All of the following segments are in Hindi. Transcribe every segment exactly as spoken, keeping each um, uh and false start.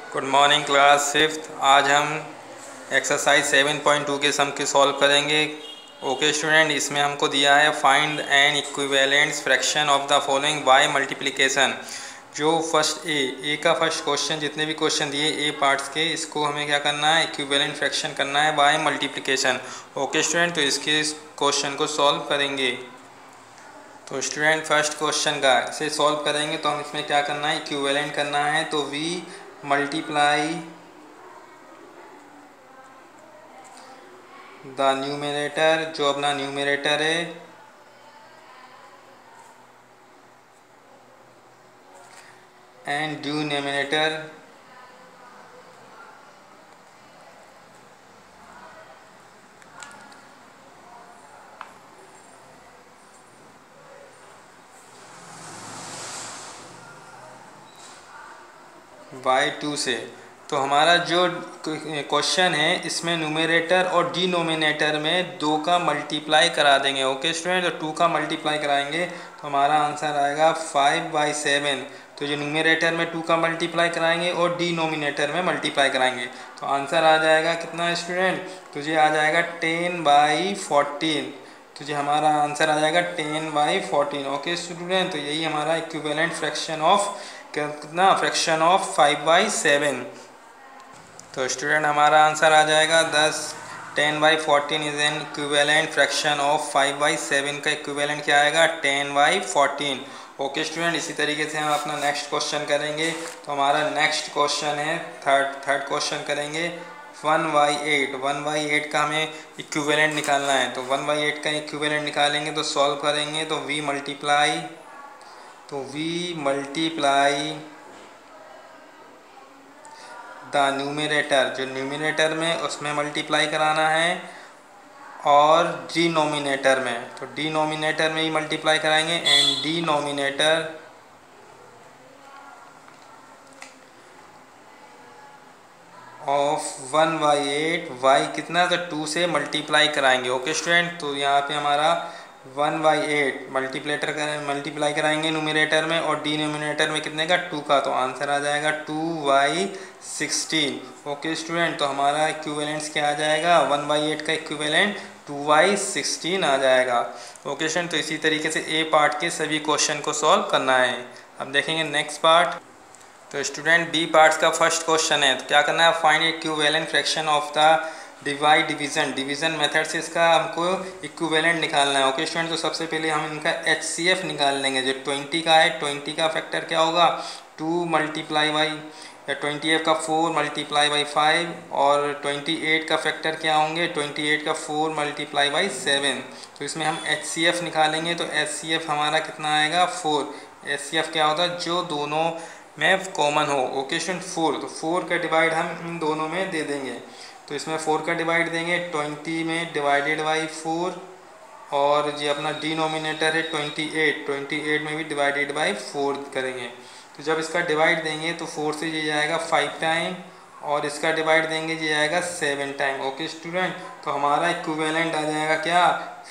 Good morning class fifth. आज हम एक्सरसाइज सेवन पॉइंट टू के सम के सॉल्व करेंगे। ओके स्टूडेंट, इसमें हमको दिया है find an equivalent fraction of the following by multiplication. जो फर्स्ट ए ए का फर्स्ट क्वेश्चन, जितने भी क्वेश्चन दिए ए पार्ट्स के, इसको हमें क्या करना है, इक्विवेलेंट फ्रैक्शन करना है बाय मल्टीप्लिकेशन। ओके स्टूडेंट, तो इसके इस क्वेश्चन को सॉल्व करेंगे। तो स्टूडेंट फर्स्ट क्वेश्चन का इसे सॉल्व करेंगे तो हम इसमें क्या करना है, इक्विवेलेंट करना है। तो v मल्टीप्लाई द न्यूमरेटर, जो अपना न्यूमरेटर है, एंड डिनोमिनेटर बाई टू से। तो हमारा जो क्वेश्चन है इसमें न्यूमरेटर और डिनोमिनेटर में दो का मल्टीप्लाई करा देंगे। ओके स्टूडेंट, तो टू का मल्टीप्लाई कराएंगे तो हमारा आंसर आएगा फाइव बाई सेवन। तो जो न्यूमरेटर में टू का मल्टीप्लाई कराएंगे और डिनोमिनेटर में मल्टीप्लाई कराएंगे तो आंसर आ जाएगा कितना स्टूडेंट, तो ये आ जाएगा टेन बाई फोर्टीन। तो ये हमारा आंसर आ जाएगा ten by fourteen. Okay student, तो यही हमारा इक्विवेलेंट फ्रैक्शन ऑफ कितना, fraction of five by seven. तो स्टूडेंट हमारा आंसर आ जाएगा दस। Ten by fourteen is an equivalent fraction of five by seven का इक्विवेलेंट क्या आएगा, ten by fourteen. Okay student, इसी तरीके से हम अपना नेक्स्ट क्वेश्चन करेंगे। तो हमारा नेक्स्ट क्वेश्चन है थर्ड थर्ड क्वेश्चन करेंगे one by eight. One by eight का हमें इक्विवेलेंट निकालना है। तो वन बाई एट का इक्विवेलेंट निकालेंगे तो सॉल्व करेंगे तो v मल्टीप्लाई तो v मल्टीप्लाई द न्यूमरेटर, जो न्यूमरेटर में उसमें मल्टीप्लाई कराना है, और डिनोमिनेटर में, तो डिनोमिनेटर में ही मल्टीप्लाई कराएंगे। And denominator of one by eight, Y कितना, तो टू से मल्टीप्लाई कराएंगे। ओके स्टूडेंट, तो यहाँ पे हमारा वन बाई एट मल्टीप्लेटर करें मल्टीप्लाई कराएंगे न्यूमरेटर में, और डिनोमिनेटर में कितने का, टू का, तो आंसर आ जाएगा two by sixteen. Okay student, तो हमारा इक्विवेलेंट्स क्या आ जाएगा, वन बाई एट का इक्विवेलेंट टू बाई सिक्सटीन आ जाएगा। ओके स्टूडेंट, तो इसी तरीके से ए पार्ट के सभी क्वेश्चन को सॉल्व करना है। अब देखेंगे नेक्स्ट पार्ट। तो स्टूडेंट बी पार्ट्स का फर्स्ट क्वेश्चन है, तो क्या करना है, find equivalent fraction of the divide division. Division method से इसका हमको इक्विवेलेंट निकालना है। ओके स्टूडेंट, तो सबसे पहले हम इनका एच सी एफ निकाल लेंगे। जो ट्वेंटी का है, ट्वेंटी का फैक्टर क्या होगा, टू मल्टीप्लाई बाई, या ट्वेंटी एफ का फोर मल्टीप्लाई बाई फाइव, और ट्वेंटी एट का फैक्टर क्या होंगे, ट्वेंटी एट का फोर मल्टीप्लाई बाई सेवन। तो इसमें हम एच सी एफ निकालेंगे तो एच सी एफ हमारा कितना आएगा, फोर। एच सी एफ क्या होता है, जो दोनों में कॉमन हो। ओके स्टूडेंट, फोर, तो फोर का डिवाइड हम इन दोनों में दे देंगे। तो इसमें फोर का डिवाइड देंगे ट्वेंटी में डिवाइडेड बाई फोर, और ये अपना डिनोमिनेटर है ट्वेंटी एट, ट्वेंटी एट में भी डिवाइडेड बाई फोर करेंगे। तो जब इसका डिवाइड देंगे तो फोर से ये जाएगा फाइव टाइम, और इसका डिवाइड देंगे ये आएगा सेवन टाइम। ओके स्टूडेंट, तो हमारा इक्विवेलेंट आ जाएगा क्या,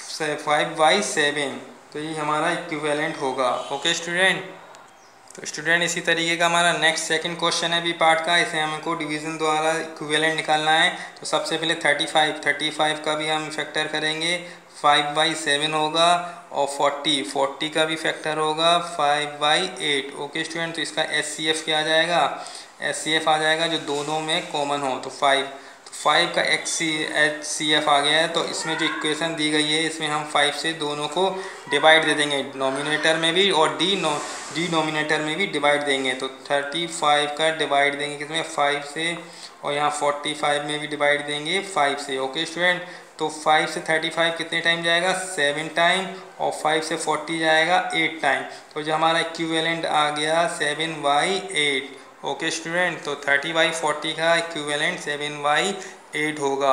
फाइव बाई सेवन। तो ये हमारा इक्विवेलेंट होगा। ओके स्टूडेंट, तो स्टूडेंट इसी तरीके का हमारा नेक्स्ट सेकंड क्वेश्चन है बी पार्ट का। इसे हमको डिवीज़न द्वारा इक्विवेलेंट निकालना है। तो सबसे पहले थर्टी फाइव, थर्टी फाइव का भी हम फैक्टर करेंगे, फाइव बाई सेवन होगा, और फोर्टी, फोर्टी का भी फैक्टर होगा five by eight. Okay student, तो इसका एच सी एफ क्या आ जाएगा, एच सी एफ आ जाएगा जो दोनों में कॉमन हो। तो फाइव, फाइव का X C H C F आ गया है। तो इसमें जो इक्वेशन दी गई है इसमें हम फाइव से दोनों को डिवाइड दे देंगे, नोमिनेटर में भी और डी नो डिनोमिनेटर में भी डिवाइड देंगे। तो थर्टी फाइव का डिवाइड देंगे किसमें, फाइव से, और यहाँ फोर्टी फाइव में भी डिवाइड देंगे फाइव से। ओके स्टूडेंट, तो फाइव से थर्टी फाइव कितने टाइम जाएगा, सेवन टाइम, और फाइव से फोर्टी जाएगा एट टाइम। तो जो हमारा इक्विवेलेंट आ गया seven by eight. Okay student, तो थर्टी बाई फोर्टी का इक्विवेलेंट सेवन बाई एट होगा।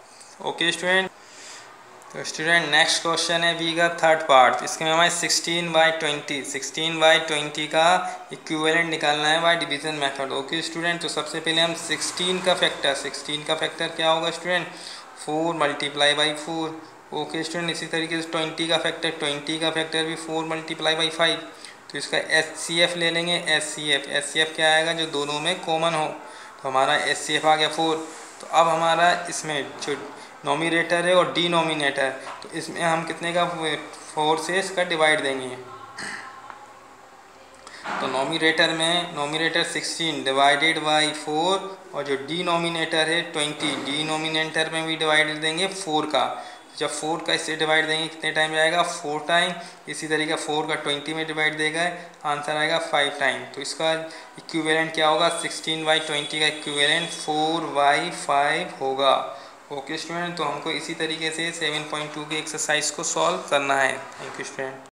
ओके स्टूडेंट, तो स्टूडेंट नेक्स्ट क्वेश्चन है बी का थर्ड पार्ट। इसके में हमें sixteen by twenty, sixteen by twenty का इक्विवेलेंट निकालना है by division method. Okay student, तो सबसे पहले हम सिक्सटीन का फैक्टर, सिक्सटीन का फैक्टर क्या होगा student, four multiply by four. Okay student, इसी तरीके से ट्वेंटी का फैक्टर, ट्वेंटी का फैक्टर भी फोर मल्टीप्लाई बाई फाइव। तो इसका एच सी एफ ले लेंगे, H C F, H C F क्या आएगा, जो दोनों में कॉमन हो। तो हमारा एच सी एफ आ गया फोर। तो अब हमारा इसमें जो नोमिनेटर है और डिनोमिनेटर, तो इसमें हम कितने का फोर से इसका डिवाइड देंगे। तो नोमिनेटर में numerator sixteen divided by four और जो डिनोमिनेटर है ट्वेंटी, डिनोमिनेटर में भी डिवाइड देंगे फोर का। जब फोर का इससे डिवाइड देंगे कितने टाइम जाएगा, फोर टाइम। इसी तरीके फोर का ट्वेंटी में डिवाइड देगा, आंसर आएगा फाइव टाइम। तो इसका इक्विवेलेंट क्या होगा, सिक्सटीन बाई ट्वेंटी का इक्विवेलेंट फोर बाई फाइव होगा। ओके स्टूडेंट, तो हमको इसी तरीके से सेवन पॉइंट टू के एक्सरसाइज को सॉल्व करना है। Thank you student.